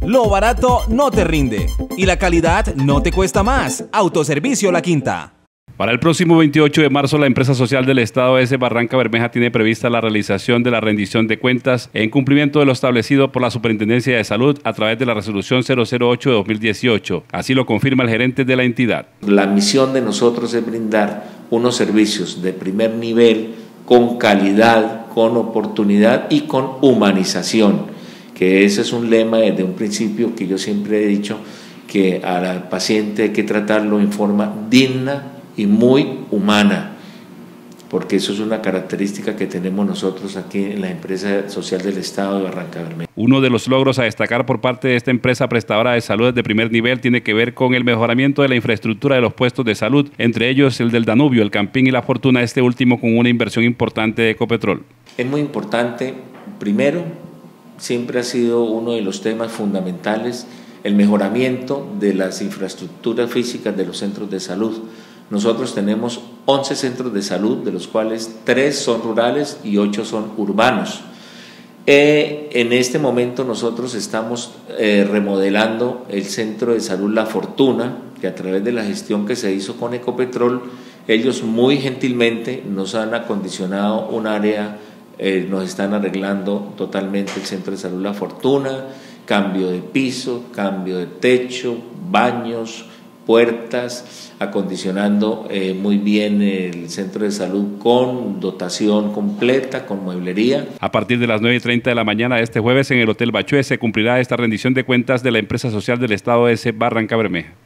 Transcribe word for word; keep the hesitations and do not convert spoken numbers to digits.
Lo barato no te rinde y la calidad no te cuesta más. Autoservicio La Quinta. Para el próximo veintiocho de marzo, la empresa social del Estado S. Barranca Bermeja tiene prevista la realización de la rendición de cuentas en cumplimiento de lo establecido por la Superintendencia de Salud a través de la resolución cero cero ocho de dos mil dieciocho. Así lo confirma el gerente de la entidad. La misión de nosotros es brindar unos servicios de primer nivel con calidad, con oportunidad y con humanización, que ese es un lema desde un principio que yo siempre he dicho, que al paciente hay que tratarlo en forma digna y muy humana, porque eso es una característica que tenemos nosotros aquí en la empresa social del Estado de Barranca Bermeja. Uno de los logros a destacar por parte de esta empresa prestadora de salud de primer nivel tiene que ver con el mejoramiento de la infraestructura de los puestos de salud, entre ellos el del Danubio, el Campín y la Fortuna, este último con una inversión importante de Ecopetrol. Es muy importante, primero, siempre ha sido uno de los temas fundamentales, el mejoramiento de las infraestructuras físicas de los centros de salud. Nosotros tenemos once centros de salud, de los cuales tres son rurales y ocho son urbanos. Eh, en este momento nosotros estamos eh, remodelando el centro de salud La Fortuna, que a través de la gestión que se hizo con Ecopetrol, ellos muy gentilmente nos han acondicionado un área, eh, nos están arreglando totalmente el centro de salud La Fortuna, cambio de piso, cambio de techo, baños, puertas, acondicionando eh, muy bien el centro de salud con dotación completa, con mueblería. A partir de las nueve y treinta de la mañana de este jueves en el Hotel Bachué se cumplirá esta rendición de cuentas de la empresa social del Estado S. Barranca Bermeja.